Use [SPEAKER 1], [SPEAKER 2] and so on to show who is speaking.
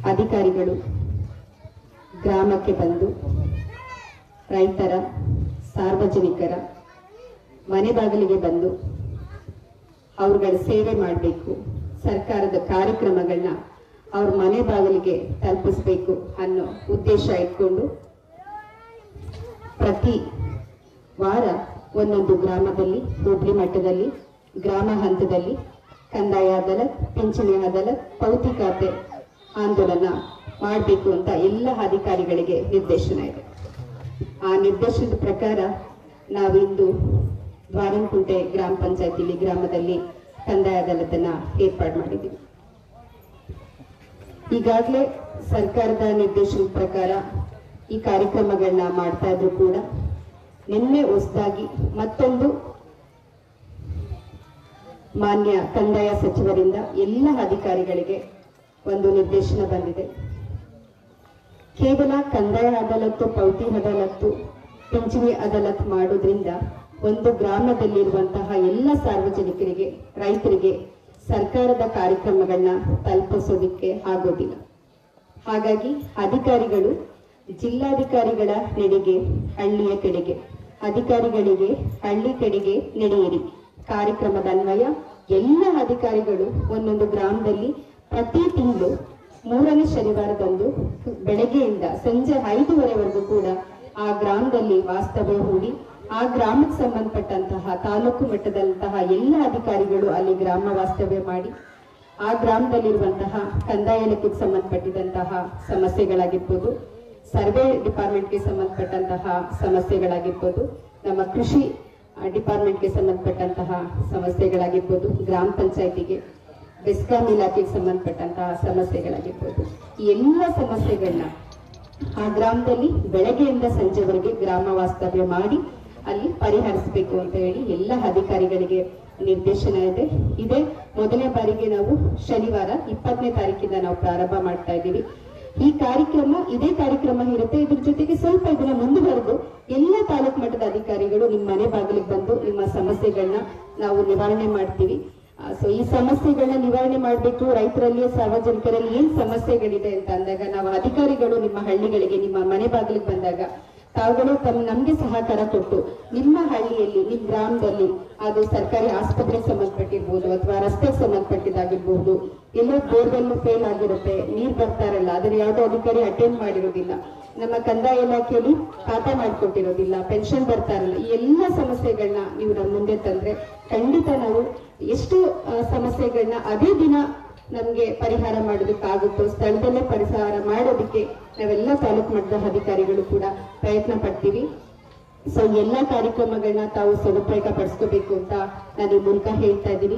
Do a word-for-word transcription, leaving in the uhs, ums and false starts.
[SPEAKER 1] ಅಧಿಕಾರಿಗಳು ಗ್ರಾಮಕ್ಕೆ ಬಂದು ರೈತರ ಸಾರ್ವಜನಿಕರ ಮನೆ ಬಾಗಿಲಿಗೆ ಬಂದು ಅವ್ರಗಳ ಸೇವೆ ಮಾಡಬೇಕು, ಸರ್ಕಾರದ ಕಾರ್ಯಕ್ರಮಗಳನ್ನ ಅವ್ರ ಮನೆ ಬಾಗಿಲಿಗೆ ತಲುಪಿಸ್ಬೇಕು ಅನ್ನೋ ಉದ್ದೇಶ ಇಟ್ಕೊಂಡು ಪ್ರತಿ ವಾರ ಒಂದೊಂದು ಗ್ರಾಮದಲ್ಲಿ, ಹೋಬಳಿ ಮಟ್ಟದಲ್ಲಿ, ಗ್ರಾಮ ಹಂತದಲ್ಲಿ ಕಂದಾಯ ಅದಾಲತ್, ಪಿಂಚಣಿ ಅದಾಲತ್, ಪೌತಿ ಖಾತೆ ಆಂದೋಲನ ಮಾಡಬೇಕು ಅಂತ ಎಲ್ಲ ಅಧಿಕಾರಿಗಳಿಗೆ ನಿರ್ದೇಶನ ಇದೆ. ಆ ನಿರ್ದೇಶನದ ಪ್ರಕಾರ ನಾವಿಂದು ದ್ವಾರಂಕುಂಟೆ ಗ್ರಾಮ ಪಂಚಾಯತಿಲಿ ಗ್ರಾಮದಲ್ಲಿ ಕಂದಾಯ ಅದಾಲತನ್ನ ಏರ್ಪಾಡು ಮಾಡಿದ್ದೀವಿ. ಈಗಾಗಲೇ ಸರ್ಕಾರದ ನಿರ್ದೇಶನದ ಪ್ರಕಾರ ಈ ಕಾರ್ಯಕ್ರಮಗಳನ್ನ ಮಾಡ್ತಾ ಇದ್ರು ಕೂಡ ನಿನ್ನೆ ಹೊಸದಾಗಿ ಮತ್ತೊಂದು ಮಾನ್ಯ ಕಂದಾಯ ಸಚಿವರಿಂದ ಎಲ್ಲ ಅಧಿಕಾರಿಗಳಿಗೆ ಒಂದು ನಿರ್ದೇಶನ ಬಂದಿದೆ. ಕೇವಲ ಕಂದಾಯ ಅದಾಲತ್ತು, ಪೌತಿ ಅದಾಲತ್ತು, ಪಿಂಚಣಿ ಅದಾಲತ್ ಮಾಡೋದ್ರಿಂದ ಒಂದು ಗ್ರಾಮದಲ್ಲಿರುವಂತಹ ಎಲ್ಲ ಸಾರ್ವಜನಿಕರಿಗೆ, ರೈತರಿಗೆ ಸರ್ಕಾರದ ಕಾರ್ಯಕ್ರಮಗಳನ್ನ ತಲುಪಿಸೋದಿಕ್ಕೆ ಆಗೋದಿಲ್ಲ. ಹಾಗಾಗಿ ಅಧಿಕಾರಿಗಳು ಜಿಲ್ಲಾಧಿಕಾರಿಗಳ ನೆಡೆಗೆ, ಹಳ್ಳಿಯ ಕಡೆಗೆ, ಅಧಿಕಾರಿಗಳಿಗೆ ಹಳ್ಳಿ ಕಡೆಗೆ ನಡೆಯಿರಿ ಕಾರ್ಯಕ್ರಮದ ಅನ್ವಯ ಎಲ್ಲ ಅಧಿಕಾರಿಗಳು ಒಂದೊಂದು ಗ್ರಾಮದಲ್ಲಿ ಪ್ರತಿ ತಿಂಗಳು ಮೂರನೇ ಶನಿವಾರದಂದು ಬೆಳಗ್ಗೆಯಿಂದ ಸಂಜೆ ಐದುವರೆವರೆಗೂ ಕೂಡ ಆ ಗ್ರಾಮದಲ್ಲಿ ವಾಸ್ತವ್ಯ ಹೂಡಿ ಆ ಗ್ರಾಮಕ್ಕೆ ಸಂಬಂಧಪಟ್ಟಂತಹ ತಾಲೂಕು ಮಟ್ಟದಂತಹ ಎಲ್ಲ ಅಧಿಕಾರಿಗಳು ಅಲ್ಲಿ ಗ್ರಾಮ ವಾಸ್ತವ್ಯ ಮಾಡಿ ಆ ಗ್ರಾಮದಲ್ಲಿರುವಂತಹ ಕಂದಾಯ ಇಲಾಖೆಗೆ ಸಂಬಂಧಪಟ್ಟಿದಂತಹ ಸಮಸ್ಯೆಗಳಾಗಿರ್ಬೋದು, ಸರ್ವೆ ಡಿಪಾರ್ಟ್ಮೆಂಟ್ಗೆ ಸಂಬಂಧಪಟ್ಟಂತಹ ಸಮಸ್ಯೆಗಳಾಗಿರ್ಬೋದು, ನಮ್ಮ ಕೃಷಿ ಡಿಪಾರ್ಟ್ಮೆಂಟ್ಗೆ ಸಂಬಂಧಪಟ್ಟಂತಹ ಸಮಸ್ಯೆಗಳಾಗಿರ್ಬೋದು, ಗ್ರಾಮ ಪಂಚಾಯತಿಗೆ, ಬೆಸ್ಕಾಂ ಇಲಾಖೆಗೆ ಸಂಬಂಧಪಟ್ಟಂತಹ ಸಮಸ್ಯೆಗಳಾಗಿರ್ಬೋದು, ಈ ಎಲ್ಲ ಸಮಸ್ಯೆಗಳನ್ನ ಆ ಗ್ರಾಮದಲ್ಲಿ ಬೆಳಗ್ಗೆಯಿಂದ ಸಂಜೆವರೆಗೆ ಗ್ರಾಮ ವಾಸ್ತವ್ಯ ಮಾಡಿ ಅಲ್ಲಿ ಪರಿಹರಿಸಬೇಕು ಅಂತ ಹೇಳಿ ಎಲ್ಲ ಅಧಿಕಾರಿಗಳಿಗೆ ನಿರ್ದೇಶನ ಇದೆ. ಇದೇ ಮೊದಲನೇ ಬಾರಿಗೆ ನಾವು ಶನಿವಾರ ಇಪ್ಪತ್ತನೇ ತಾರೀಕಿಂದ ನಾವು ಪ್ರಾರಂಭ ಮಾಡ್ತಾ ಇದ್ದೀವಿ. ಈ ಕಾರ್ಯಕ್ರಮ ಇದೇ ಕಾರ್ಯಕ್ರಮ ಇರುತ್ತೆ. ಇದ್ರ ಜೊತೆಗೆ ಸ್ವಲ್ಪ ಇದನ್ನ ಮುಂದುವರೆದು ಎಲ್ಲ ತಾಲೂಕು ಮಟ್ಟದ ಅಧಿಕಾರಿಗಳು ನಿಮ್ಮ ಮನೆ ಬಾಗಿಲಿಗೆ ಬಂದು ನಿಮ್ಮ ಸಮಸ್ಯೆಗಳನ್ನ ನಾವು ನಿವಾರಣೆ ಮಾಡ್ತೀವಿ. ಸೊ ಈ ಸಮಸ್ಯೆಗಳನ್ನ ನಿವಾರಣೆ ಮಾಡಬೇಕು, ರೈತರಲ್ಲಿ, ಸಾರ್ವಜನಿಕರಲ್ಲಿ ಏನ್ ಸಮಸ್ಯೆಗಳಿದೆ ಅಂತ ಅಂದಾಗ ನಾವು ಅಧಿಕಾರಿಗಳು ನಿಮ್ಮ ಹಳ್ಳಿಗಳಿಗೆ, ನಿಮ್ಮ ಮನೆ ಬಾಗಿಲಿಗೆ ಬಂದಾಗ ತಾವುಗಳು ತಮ್ಮ ನಮ್ಗೆ ಸಹಕಾರ ಕೊಟ್ಟು ನಿಮ್ಮ ಹಳ್ಳಿಯಲ್ಲಿ, ನಿಮ್ಮ ಗ್ರಾಮದಲ್ಲಿ ಅದು ಸರ್ಕಾರಿ ಆಸ್ಪತ್ರೆಗೆ ಸಂಬಂಧಪಟ್ಟಿರ್ಬೋದು ಅಥವಾ ರಸ್ತೆಗೆ ಸಂಬಂಧಪಟ್ಟಿದ್ದಾಗಿರ್ಬೋದು, ಎಲ್ಲೋ ಬೋರ್ವೆಲ್ ಫೇಲ್ ಆಗಿರುತ್ತೆ, ನೀರ್ ಬರ್ತಾ ಇರಲ್ಲ, ಅದನ್ನ ಯಾವುದೋ ಅಧಿಕಾರಿ ಅಟೆಂಡ್ ಮಾಡಿರೋದಿಲ್ಲ, ನಮ್ಮ ಕಂದಾಯ ಇಲಾಖೆಯಲ್ಲಿ ಖಾತಾ ಮಾಡಿಕೊಟ್ಟಿರೋದಿಲ್ಲ, ಪೆನ್ಷನ್ ಬರ್ತಾ ಇರಲ್ಲ, ಈ ಎಲ್ಲ ಸಮಸ್ಯೆಗಳನ್ನ ನೀವು ನಮ್ಮ ಮುಂದೆ ತಂದ್ರೆ ಖಂಡಿತ ನಾವು ಎಷ್ಟು ಸಮಸ್ಯೆಗಳನ್ನ ಅದೇ ದಿನ ನಮ್ಗೆ ಪರಿಹಾರ ಮಾಡೋದಕ್ಕಾಗುತ್ತೋ ಸ್ಥಳದಲ್ಲೇ ಪರಿಹಾರ ಮಾಡೋದಕ್ಕೆ ನಾವೆಲ್ಲ ತಾಲೂಕು ಮಟ್ಟದ ಅಧಿಕಾರಿಗಳು ಕೂಡ ಪ್ರಯತ್ನ ಪಡ್ತೀವಿ. ಸೊ ಎಲ್ಲಾ ಕಾರ್ಯಕ್ರಮಗಳನ್ನ ತಾವು ಸದುಪಯೋಗ ಪಡಿಸ್ಕೋಬೇಕು ಅಂತ ನಾನು ಈ ಮೂಲಕ ಹೇಳ್ತಾ ಇದ್ದೀನಿ.